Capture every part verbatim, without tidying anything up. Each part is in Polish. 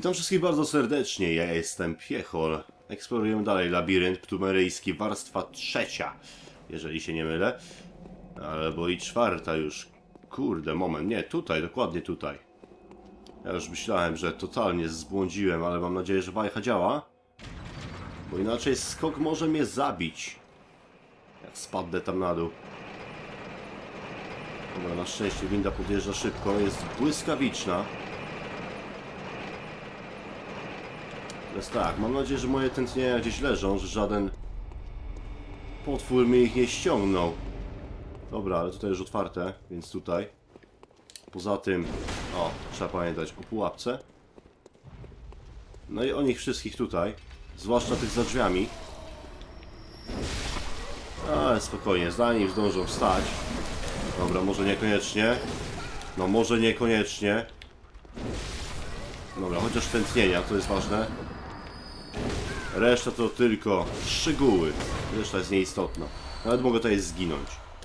Witam wszystkich bardzo serdecznie, ja jestem Piechol. Eksplorujemy dalej labirynt ptumeryjski, warstwa trzecia, jeżeli się nie mylę. Albo i czwarta już. Kurde, moment, nie, tutaj, dokładnie tutaj. Ja już myślałem, że totalnie zbłądziłem, ale mam nadzieję, że wajcha działa. Bo inaczej skok może mnie zabić. Jak spadnę tam na dół. Dobra, na szczęście winda podjeżdża szybko, jest błyskawiczna. Jest tak, mam nadzieję, że moje tętnienia gdzieś leżą, że żaden potwór mi ich nie ściągnął. Dobra, ale tutaj już otwarte, więc tutaj. Poza tym, o, trzeba pamiętać o pułapce. No i o nich wszystkich tutaj, zwłaszcza tych za drzwiami. Ale spokojnie, zanim zdążą wstać. Dobra, może niekoniecznie. No może niekoniecznie. Dobra, chociaż tętnienia, to jest ważne. Reszta to tylko szczegóły. Reszta jest nieistotna. Nawet mogę tutaj zginąć.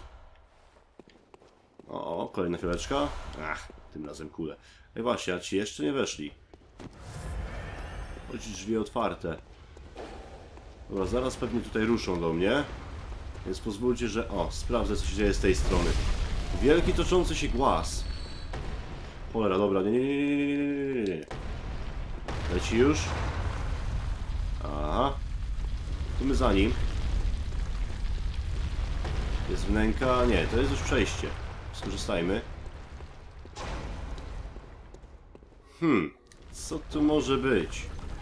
O, kolejna fioleczka. Ach, tym razem kule. Ej właśnie, a ci jeszcze nie weszli. Chodź, drzwi otwarte. Dobra, zaraz pewnie tutaj ruszą do mnie. Więc pozwólcie, że... O, sprawdzę, co się dzieje z tej strony. Wielki toczący się głaz. Cholera, dobra, nie, nie, nie, nie, nie, nie, nie. Leci już. Aha. Tu my za nim. Jest wnęka. Nie, to jest już przejście. Skorzystajmy. Hmm. Co tu może być?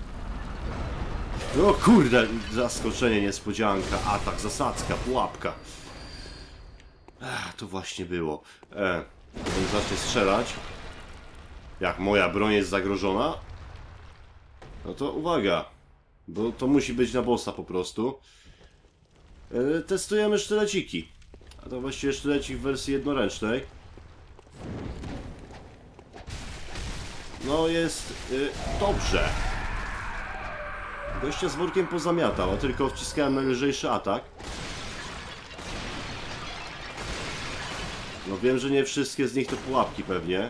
O kurde! Zaskoczenie, niespodzianka, atak, zasadzka, pułapka. Ech, to właśnie było. E, on zacznie strzelać. Jak moja broń jest zagrożona? No to uwaga. Bo to musi być na bossa po prostu. E, testujemy sztyleciki. A to właściwie sztylecik w wersji jednoręcznej. No jest y, dobrze. Gościa z workiem pozamiatał, a tylko wciskałem najlżejszy atak. No wiem, że nie wszystkie z nich to pułapki pewnie.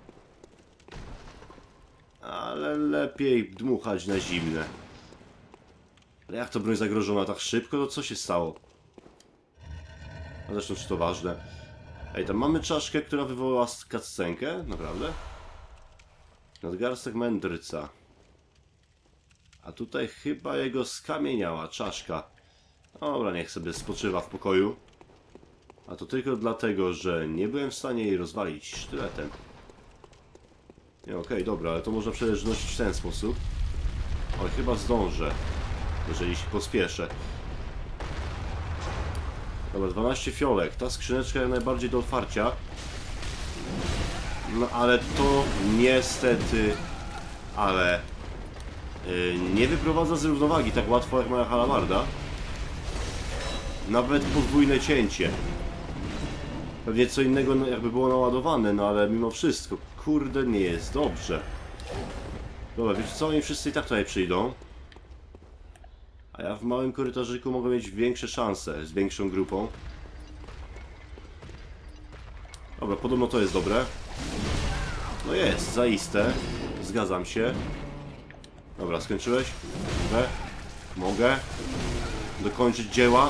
Ale lepiej dmuchać na zimne. Ale jak to broń zagrożona tak szybko, to co się stało? A zresztą czy to ważne? Ej, tam mamy czaszkę, która wywołała cutscenkę? Naprawdę? Nadgarstek mędrca. A tutaj chyba jego skamieniała czaszka. Dobra, niech sobie spoczywa w pokoju. A to tylko dlatego, że nie byłem w stanie jej rozwalić sztyletem. Nie, okej, okay, dobra, ale to można przecież nosić w ten sposób. Oj, chyba zdążę, jeżeli się pospieszę. Dobra, dwanaście fiolek. Ta skrzyneczka jak najbardziej do otwarcia. No ale to niestety... Ale... Yy, nie wyprowadza z równowagi tak łatwo jak moja halabarda. Nawet podwójne cięcie. Pewnie co innego jakby było naładowane, no ale mimo wszystko, kurde, nie jest dobrze. Dobra, wiecie co, oni wszyscy i tak tutaj przyjdą. A ja w małym korytarzyku mogę mieć większe szanse z większą grupą. Dobra, podobno to jest dobre. No jest, zaiste. Zgadzam się. Dobra, skończyłeś? Mogę? Mogę? Dokończyć dzieła?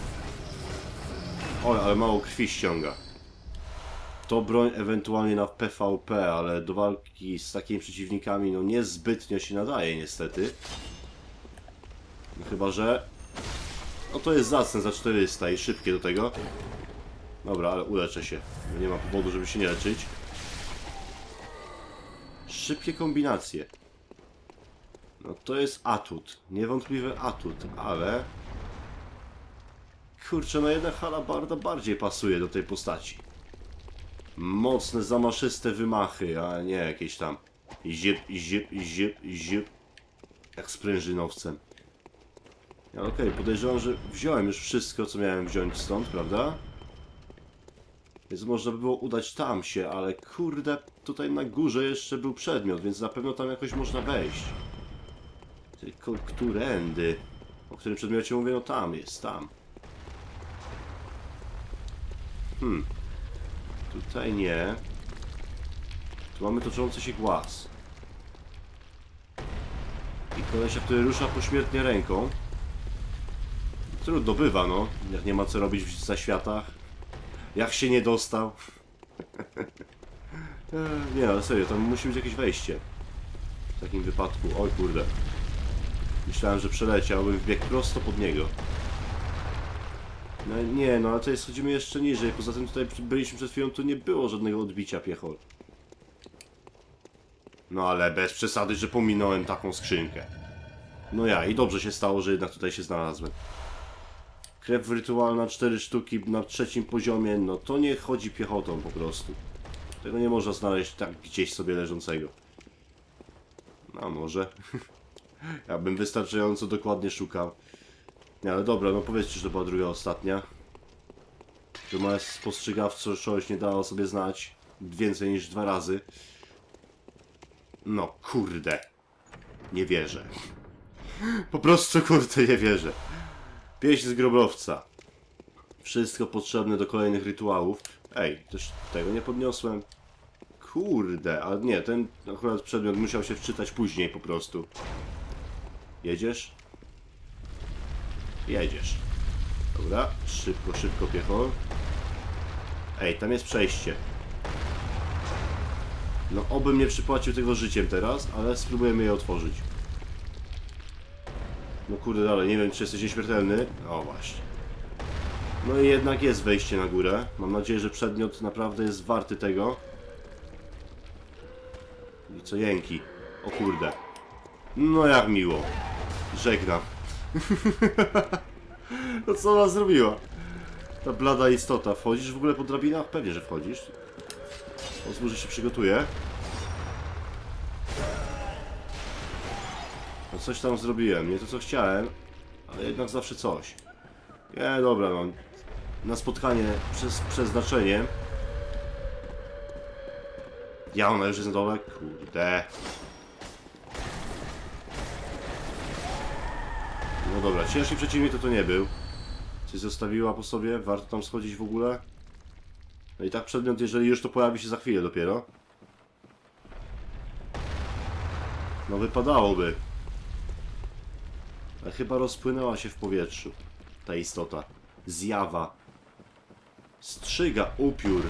O, ale mało krwi ściąga. To broń ewentualnie na P V P, ale do walki z takimi przeciwnikami no niezbytnio się nadaje niestety. No, chyba, że... No to jest zacne za czterysta i szybkie do tego. Dobra, ale uleczę się. Nie ma powodu, żeby się nie leczyć. Szybkie kombinacje. No to jest atut. Niewątpliwy atut, ale... Kurczę, no jednak halabarda bardziej pasuje do tej postaci. Mocne, zamaszyste wymachy, a nie jakieś tam zip, zip, zip, zip. Jak sprężynowcem. Ja, okej, okay, podejrzewam, że wziąłem już wszystko, co miałem wziąć stąd, prawda? Więc można by było udać tam się, ale kurde, tutaj na górze jeszcze był przedmiot, więc na pewno tam jakoś można wejść. Tylko którędy? O którym przedmiocie mówię? No tam jest, tam. Hmm. Tutaj nie. Tu mamy toczący się głaz. I kolesia, który rusza pośmiertnie ręką. Trudno bywa, no. Jak nie ma co robić w zaświatach. Jak się nie dostał. Nie, ale serio, tam musi być jakieś wejście. W takim wypadku. Oj kurde. Myślałem, że przeleciał, bym wbiegł prosto pod niego. No nie, no ale tutaj schodzimy jeszcze niżej. Poza tym tutaj byliśmy przed chwilą, tu nie było żadnego odbicia piechol. No ale bez przesady, że pominąłem taką skrzynkę. No ja, i dobrze się stało, że jednak tutaj się znalazłem. Krew rytualna, cztery sztuki na trzecim poziomie, no to nie chodzi piechotą po prostu. Tego nie można znaleźć tak gdzieś sobie leżącego. No może. Ja bym wystarczająco dokładnie szukał. Nie, ale dobra, no powiedzcie, że to była druga, ostatnia. Że moja spostrzegawczość nie dała sobie znać więcej niż dwa razy. No kurde. Nie wierzę. Po prostu kurde nie wierzę. Pieśń z grobowca. Wszystko potrzebne do kolejnych rytuałów. Ej, też tego nie podniosłem. Kurde, ale nie, ten akurat przedmiot musiał się wczytać później po prostu. Jedziesz? Jedziesz. Dobra, szybko, szybko piechol. Ej, tam jest przejście. No obym nie przypłacił tego życiem teraz, ale spróbujemy je otworzyć. No kurde dalej, nie wiem czy jesteś nieśmiertelny. O właśnie. No i jednak jest wejście na górę. Mam nadzieję, że przedmiot naprawdę jest warty tego. I co jęki. O kurde. No jak miło. Żegnam. No co ona zrobiła? Ta blada istota. Wchodzisz w ogóle po drabinach? Pewnie, że wchodzisz. Pozwól, że się przygotuję. No coś tam zrobiłem. Nie to co chciałem, ale jednak zawsze coś. Nie, dobra, no. Na spotkanie przez przeznaczenie. Ja, ona już jest na dole? Kurde. No dobra, ciężki przeciwnik to to nie był. Coś zostawiła po sobie? Warto tam schodzić w ogóle? No i tak przedmiot, jeżeli już to pojawi się za chwilę dopiero. No wypadałoby. Ale chyba rozpłynęła się w powietrzu. Ta istota. Zjawa. Strzyga, upiór.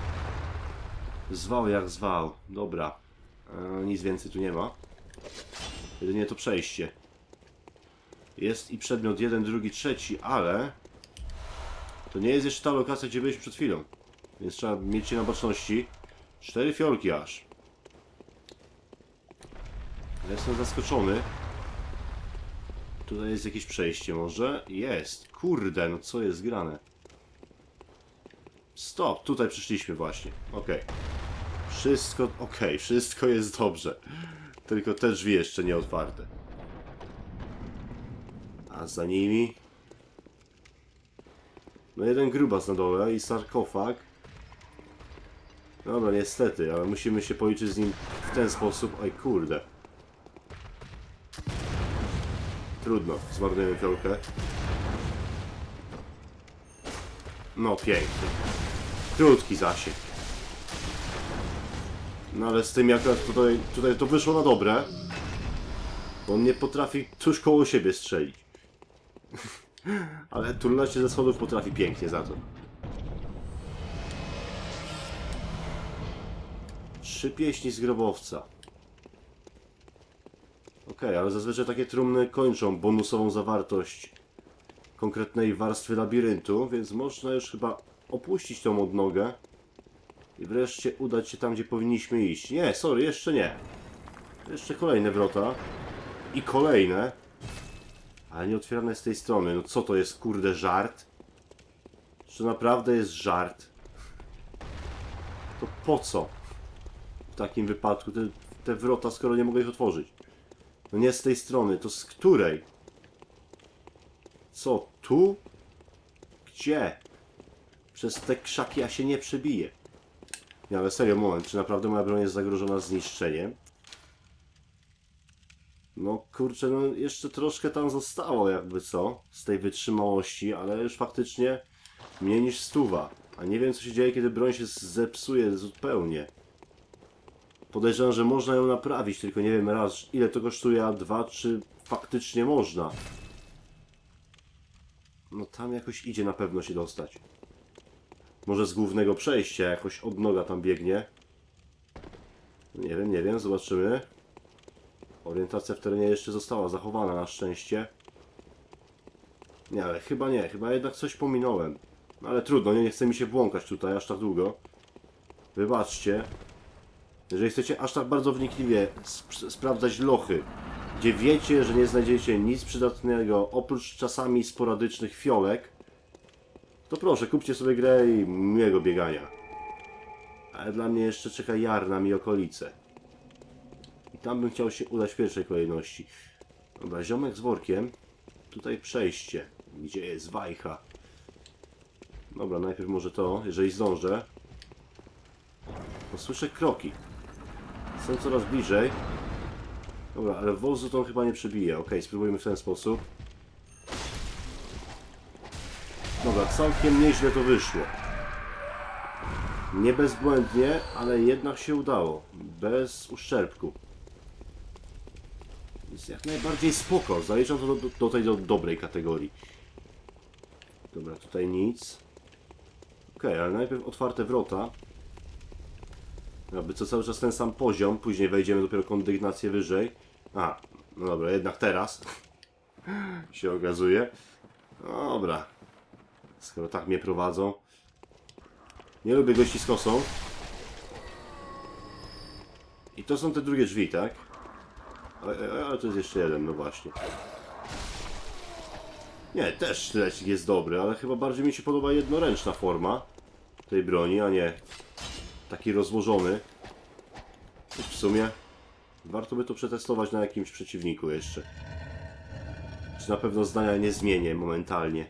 Zwał jak zwał. Dobra. E, nic więcej tu nie ma. Jedynie to przejście. Jest i przedmiot jeden, drugi, trzeci, ale... To nie jest jeszcze ta lokacja, gdzie byliśmy przed chwilą. Więc trzeba mieć się na baczności. Cztery fiolki aż. Ja jestem zaskoczony. Tutaj jest jakieś przejście może? Jest. Kurde, no co jest grane? Stop, tutaj przyszliśmy właśnie. Okej. Okay. Wszystko, okej, okay. Wszystko jest dobrze. Tylko te drzwi jeszcze nie otwarte. A za nimi... No jeden grubas na dole i sarkofag. Dobra, niestety, ale musimy się policzyć z nim w ten sposób. Oj, kurde. Trudno, zmarnujemy fiolkę. No, pięknie. Krótki zasięg. No ale z tym jak tutaj, tutaj to wyszło na dobre. Bo on nie potrafi tuż koło siebie strzelić. Ale turlać się ze schodów potrafi pięknie za to. Trzy pieśni z grobowca. Okej, okay, ale zazwyczaj takie trumny kończą bonusową zawartość konkretnej warstwy labiryntu, więc można już chyba opuścić tą odnogę i wreszcie udać się tam, gdzie powinniśmy iść. Nie, sorry, jeszcze nie. Jeszcze kolejne wrota. I kolejne. Ale nie otwierane z tej strony. No co to jest, kurde, żart? Czy naprawdę jest żart? To po co? W takim wypadku te, te wrota, skoro nie mogę ich otworzyć. No nie z tej strony, to z której? Co, tu? Gdzie? Przez te krzaki ja się nie przebiję. Nie, ale serio, moment, czy naprawdę moja broń jest zagrożona zniszczeniem? No kurczę, no jeszcze troszkę tam zostało jakby co, z tej wytrzymałości, ale już faktycznie mniej niż stuwa. A nie wiem co się dzieje, kiedy broń się zepsuje zupełnie. Podejrzewam, że można ją naprawić, tylko nie wiem raz ile to kosztuje, a dwa czy faktycznie można. No tam jakoś idzie na pewno się dostać. Może z głównego przejścia, jakoś od noga tam biegnie. Nie wiem, nie wiem, zobaczymy. Orientacja w terenie jeszcze została zachowana na szczęście. Nie, ale chyba nie, chyba jednak coś pominąłem. No ale trudno, nie, nie chce mi się błąkać tutaj aż tak długo. Wybaczcie. Jeżeli chcecie aż tak bardzo wnikliwie sp sprawdzać lochy, gdzie wiecie, że nie znajdziecie nic przydatnego, oprócz czasami sporadycznych fiolek, to proszę, kupcie sobie grę i miłego biegania. Ale dla mnie jeszcze czeka Jarnam i okolice. I tam bym chciał się udać w pierwszej kolejności. Dobra, ziomek z workiem. Tutaj przejście. Gdzie jest wajcha? Dobra, najpierw może to, jeżeli zdążę. Bo słyszę kroki. Są coraz bliżej. Dobra, ale wozu to on chyba nie przebije. Ok, spróbujmy w ten sposób. Dobra, całkiem nieźle to wyszło. Nie bezbłędnie, ale jednak się udało. Bez uszczerbku. Jest jak najbardziej spoko. Zaliczam to do, do, do tej do dobrej kategorii. Dobra, tutaj nic. Ok, ale najpierw otwarte wrota. Jakby co cały czas ten sam poziom. Później wejdziemy dopiero kondygnację wyżej. A, no dobra, jednak teraz się okazuje. Dobra. Skoro tak mnie prowadzą. Nie lubię gości z kosą. I to są te drugie drzwi, tak? Ale, ale to jest jeszcze jeden, no właśnie. Nie, też sztylecik jest dobry, ale chyba bardziej mi się podoba jednoręczna forma tej broni, a nie taki rozłożony. W sumie warto by to przetestować na jakimś przeciwniku jeszcze. Czy na pewno zdania nie zmienię momentalnie.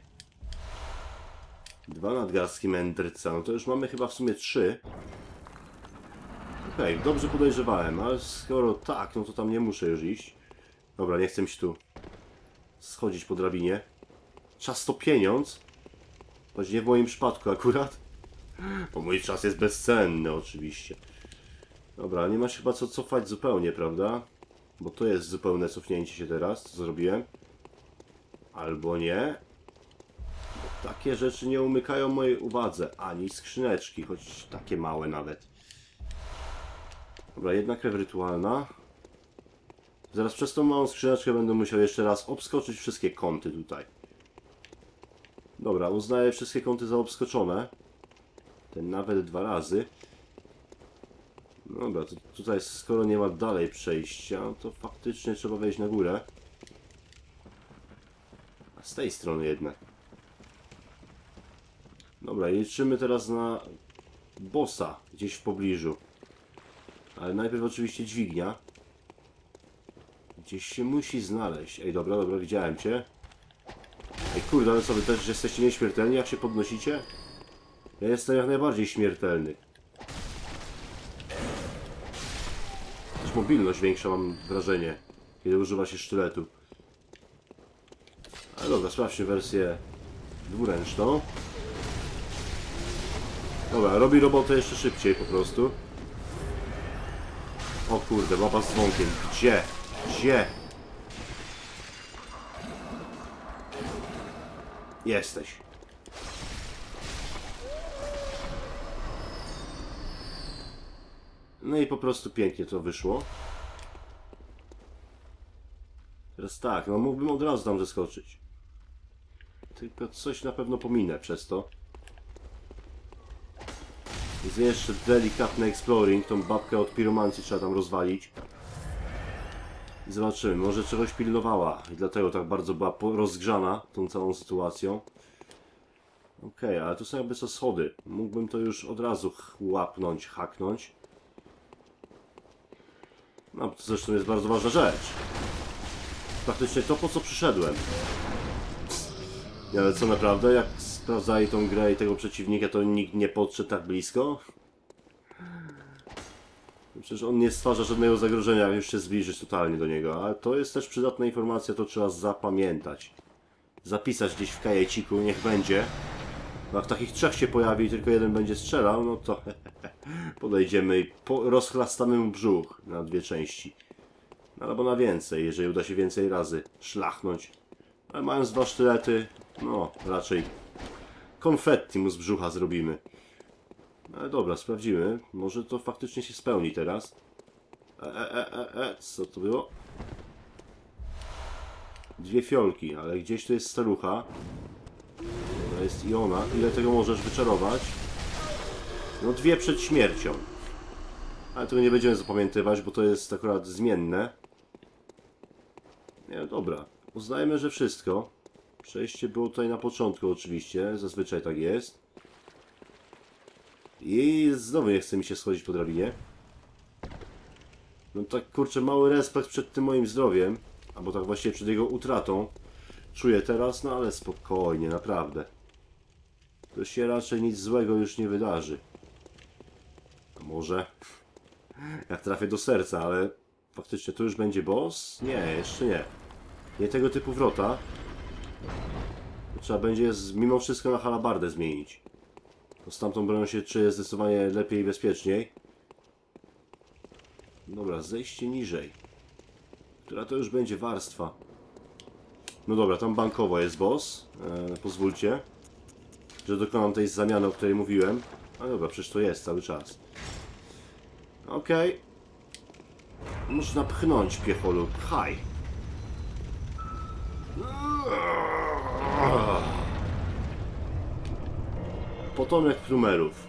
Dwa nadgarstki mędrca, no to już mamy chyba w sumie trzy. Okej, okay, dobrze podejrzewałem, ale skoro tak, no to tam nie muszę już iść. Dobra, nie chcę mi się tu schodzić po drabinie. Czas to pieniądz. Choć nie w moim przypadku akurat. Bo mój czas jest bezcenny oczywiście. Dobra, nie ma się chyba co cofać zupełnie, prawda? Bo to jest zupełne cofnięcie się teraz, co zrobiłem. Albo nie. Bo takie rzeczy nie umykają mojej uwadze. Ani skrzyneczki, choć takie małe nawet. Dobra, jedna krew rytualna. Zaraz przez tą małą skrzyneczkę będę musiał jeszcze raz obskoczyć wszystkie kąty tutaj. Dobra, uznaję wszystkie kąty za obskoczone. Ten nawet dwa razy. Dobra, to tutaj skoro nie ma dalej przejścia, to faktycznie trzeba wejść na górę. A z tej strony jednak. Dobra, liczymy teraz na bossa gdzieś w pobliżu. Ale najpierw oczywiście dźwignia. Gdzieś się musi znaleźć. Ej, dobra, dobra, widziałem cię. Ej, kurde, ale co, wy też jesteście nieśmiertelni, jak się podnosicie? Ja jestem jak najbardziej śmiertelny. Też mobilność większa, mam wrażenie, kiedy używa się sztyletu. Ale dobra, sprawdźmy wersję dwuręczną. Dobra, robi robotę jeszcze szybciej po prostu. O kurde, baba z dzwonkiem. Gdzie? Gdzie? Jesteś. No i po prostu pięknie to wyszło. Teraz tak, no mógłbym od razu tam zeskoczyć. Tylko coś na pewno pominę przez to. Jest jeszcze delikatny exploring. Tą babkę od piromancji trzeba tam rozwalić. I zobaczymy, może czegoś pilnowała i dlatego tak bardzo była rozgrzana tą całą sytuacją. Okej, okay, ale tu są jakby co schody. Mógłbym to już od razu łapnąć, haknąć. No, to zresztą jest bardzo ważna rzecz. Praktycznie to, po co przyszedłem. Nie, ale co naprawdę, jak sprawdzali tą grę i tego przeciwnika, to nikt nie podszedł tak blisko? Przecież on nie stwarza żadnego zagrożenia, jak już się zbliżyć totalnie do niego. Ale to jest też przydatna informacja, to trzeba zapamiętać. Zapisać gdzieś w kajeciku, niech będzie. No jak takich trzech się pojawi i tylko jeden będzie strzelał, no to Podejdziemy i po rozchlastamy mu brzuch na dwie części. No, albo na więcej, jeżeli uda się więcej razy szlachnąć. Ale mając dwa sztylety, no raczej konfetti mu z brzucha zrobimy. Ale dobra, sprawdzimy. Może to faktycznie się spełni teraz. E, e, e, e, co to było? Dwie fiolki, ale gdzieś tu jest starucha. To jest i ona. Ile tego możesz wyczarować? No dwie przed śmiercią. Ale tego nie będziemy zapamiętywać, bo to jest akurat zmienne. Nie, dobra. Uznajmy, że wszystko. Przejście było tutaj na początku oczywiście. Zazwyczaj tak jest. I znowu nie chce mi się schodzić po drabinie. No tak kurczę, mały respekt przed tym moim zdrowiem. Albo tak właściwie przed jego utratą. Czuję teraz, no ale spokojnie, naprawdę. To się raczej nic złego już nie wydarzy. A może... Jak trafię do serca, ale... Faktycznie to już będzie boss? Nie, jeszcze nie. Nie tego typu wrota. Trzeba będzie z, mimo wszystko na halabardę zmienić. To z tamtą bronią się czuję zdecydowanie lepiej i bezpieczniej. Dobra, zejście niżej. Która to już będzie warstwa? No dobra, tam bankowo jest boss. Eee, pozwólcie, że dokonam tej zamiany, o której mówiłem. A dobra, przecież to jest cały czas. Okej. Okay. Można pchnąć, piecholu. Pchaj. Potomek plumerów.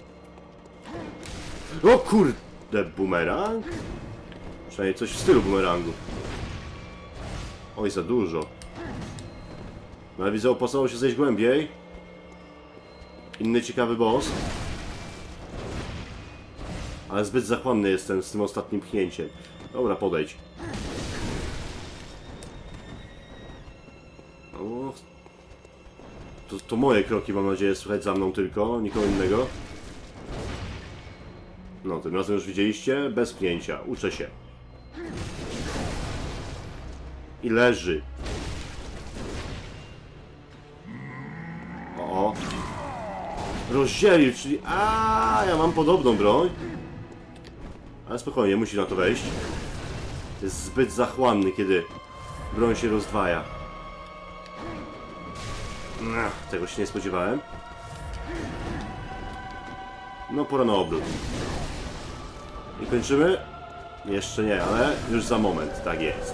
O kurde, bumerang? Przynajmniej coś w stylu bumerangu. Oj, za dużo. No ale widzę, opłacało się zejść głębiej. Inny ciekawy boss. Ale zbyt zachłanny jestem z tym ostatnim pchnięciem. Dobra, podejdź. O, to, to moje kroki, mam nadzieję, słychać za mną tylko, nikogo innego. No, tym razem już widzieliście, bez pchnięcia, uczę się. I leży. O, o. Rozdzielił, czyli... A, ja mam podobną broń. Ale spokojnie, musi na to wejść. Jest zbyt zachłanny, kiedy broń się rozdwaja. Ach, tego się nie spodziewałem. No, pora na obrót. I kończymy? Jeszcze nie, ale już za moment, tak jest.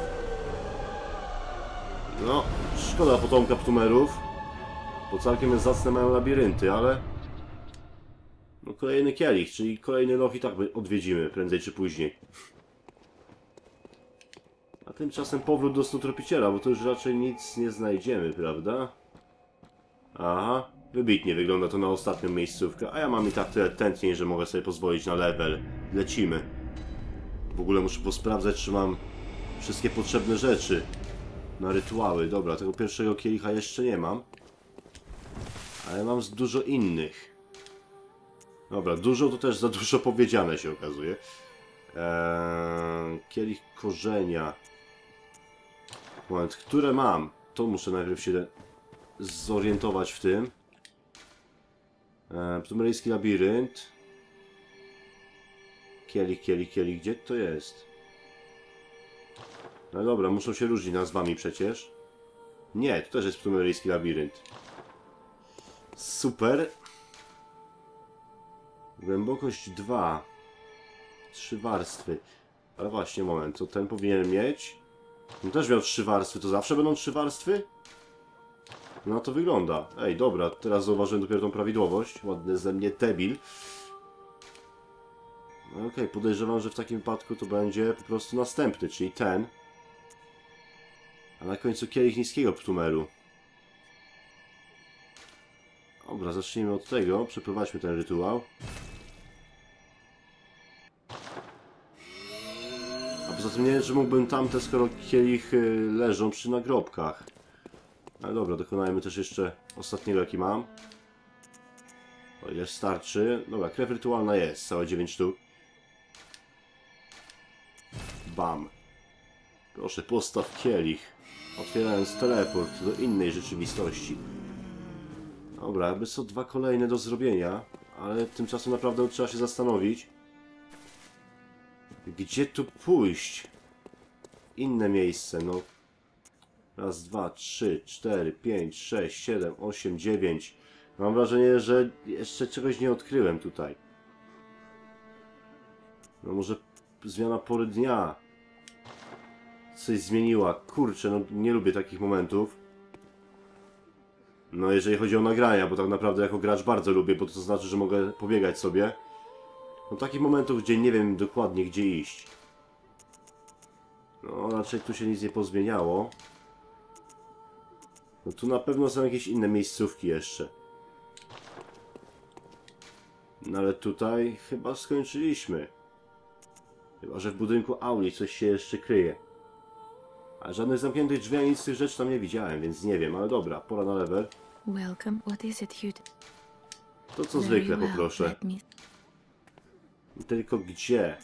No, szkoda potomka ptumerów. Bo całkiem zacne mają labirynty, ale... No, kolejny kielich, czyli kolejny loch i tak odwiedzimy, prędzej czy później. A tymczasem powrót do Snutropiciela, bo to już raczej nic nie znajdziemy, prawda? Aha, wybitnie wygląda to na ostatnią miejscówkę, a ja mam i tak tyle tętnień, że mogę sobie pozwolić na level. Lecimy. W ogóle muszę posprawdzać, czy mam wszystkie potrzebne rzeczy na rytuały. Dobra, tego pierwszego kielicha jeszcze nie mam. Ale mam z dużo innych. Dobra, dużo to też za dużo powiedziane się okazuje. Eee, kielich korzenia. Moment, które mam? To muszę najpierw się zorientować w tym. Eee, Ptumeryjski labirynt. Kielich, kielich, kielich. Gdzie to jest? No dobra, muszą się różnić nazwami przecież. Nie, to też jest Ptumeryjski labirynt. Super. Głębokość dwa. Trzy warstwy. Ale właśnie, moment, to ten powinien mieć. On też miał trzy warstwy, to zawsze będą trzy warstwy? No to wygląda. Ej, dobra, teraz zauważyłem dopiero tą prawidłowość. Ładny ze mnie debil. No okej, okay, podejrzewam, że w takim wypadku to będzie po prostu następny, czyli ten. A na końcu kielich niskiego ptumeru. Dobra, zacznijmy od tego. Przeprowadźmy ten rytuał. A poza tym nie wiem, czy mógłbym tamte, skoro kielichy leżą przy nagrobkach. Ale dobra, dokonajmy też jeszcze ostatniego, jaki mam. O ile starczy. Dobra, krew rytualna jest, całe dziewięć sztuk. Bam. Proszę, postaw kielich, otwierając teleport do innej rzeczywistości. Dobra, jakby są dwa kolejne do zrobienia, ale tymczasem naprawdę trzeba się zastanowić, gdzie tu pójść? Inne miejsce, no. Raz, dwa, trzy, cztery, pięć, sześć, siedem, osiem, dziewięć. Mam wrażenie, że jeszcze czegoś nie odkryłem tutaj. No może zmiana pory dnia coś zmieniła. Kurczę, no nie lubię takich momentów. No jeżeli chodzi o nagrania, bo tak naprawdę jako gracz bardzo lubię, bo to znaczy, że mogę pobiegać sobie. No takich momentów, gdzie nie wiem dokładnie gdzie iść. No raczej tu się nic nie pozmieniało. No tu na pewno są jakieś inne miejscówki jeszcze. No ale tutaj chyba skończyliśmy. Chyba że w budynku auli coś się jeszcze kryje. A żadnych zamkniętych drzwi ani nic z tych rzeczy tam nie widziałem, więc nie wiem, ale dobra, pora na level. Welcome. What is it, Hugh? To co Very zwykle well, poproszę. let me- Tylko gdzie?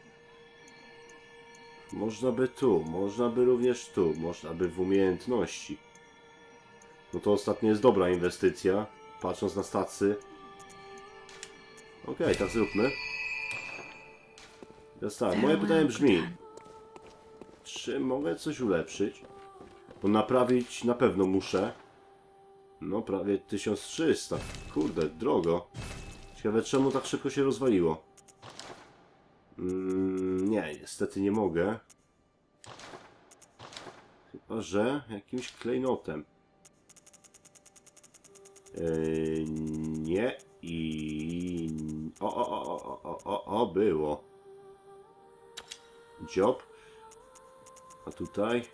Można by tu, można by również tu, można by w umiejętności. No to ostatnio jest dobra inwestycja, patrząc na stacy. Okej, okay, tak zróbmy. Teraz tak, moje pytanie brzmi, czy mogę coś ulepszyć? Bo naprawić na pewno muszę. No prawie tysiąc trzysta. Kurde, drogo. Ciekawe czemu tak szybko się rozwaliło. Mm, nie, niestety nie mogę. Chyba że jakimś klejnotem. Yy, nie i... O, o, o, o, o, o, o, było. Job. A tutaj?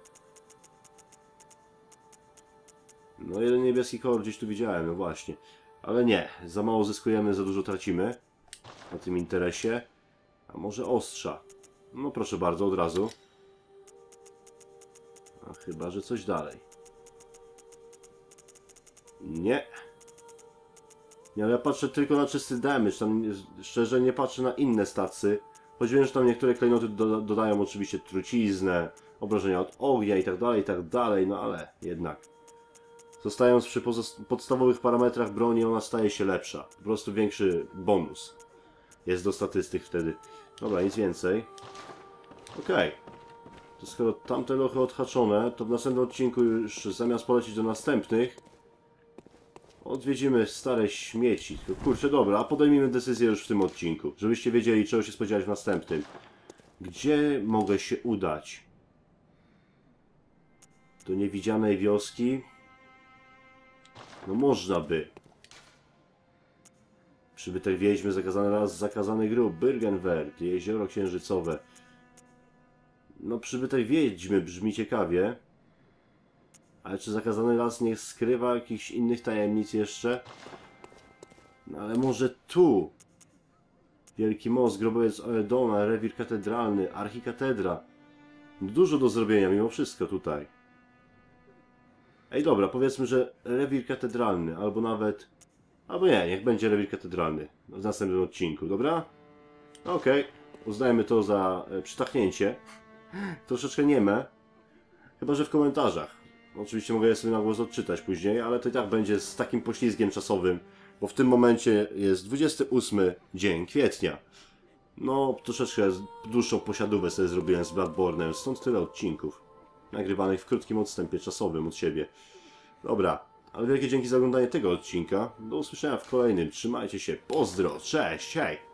No jeden niebieski kolor gdzieś tu widziałem, no właśnie. Ale nie, za mało zyskujemy, za dużo tracimy na tym interesie. A może ostrza? No proszę bardzo, od razu. A chyba, że coś dalej. Nie. Nie, ale ja patrzę tylko na czysty damage, tam szczerze nie patrzę na inne stacy. Choć wiem, że tam niektóre klejnoty do, dodają oczywiście truciznę, obrażenia od ognia i tak dalej, i tak dalej, no ale jednak. Zostając przy podstawowych parametrach broni, ona staje się lepsza. Po prostu większy bonus jest do statystyk wtedy. Dobra, nic więcej. Okej. Okay. To skoro tamte lochy odhaczone, to w następnym odcinku już zamiast polecieć do następnych, odwiedzimy stare śmieci. Tylko kurczę, dobra, a podejmijmy decyzję już w tym odcinku, żebyście wiedzieli, czego się spodziewać w następnym. Gdzie mogę się udać? Do niewidzianej wioski? No można by. Przybytek wiedźmy, zakazany las, zakazany grób, Byrgenwerk, jezioro księżycowe. No przybytek wiedźmy brzmi ciekawie. Ale czy zakazany las nie skrywa jakichś innych tajemnic jeszcze? No ale może tu? Wielki most, grobowiec Oedona, rewir katedralny, archikatedra. Dużo do zrobienia mimo wszystko tutaj. Ej dobra, powiedzmy, że rewir katedralny, albo nawet... Albo nie, niech będzie rewir katedralny w następnym odcinku, dobra? Okej, okay. Uznajmy to za e, przytachnięcie. Troszeczkę nieme. Chyba, że w komentarzach. Oczywiście mogę je sobie na głos odczytać później, ale to i tak będzie z takim poślizgiem czasowym, bo w tym momencie jest dwudziesty ósmy dzień kwietnia. No, troszeczkę dłuższą posiadówę sobie zrobiłem z Bloodborne'em, stąd tyle odcinków. Nagrywanych w krótkim odstępie czasowym od siebie. Dobra, ale wielkie dzięki za oglądanie tego odcinka. Do usłyszenia w kolejnym. Trzymajcie się, pozdro, cześć, hej!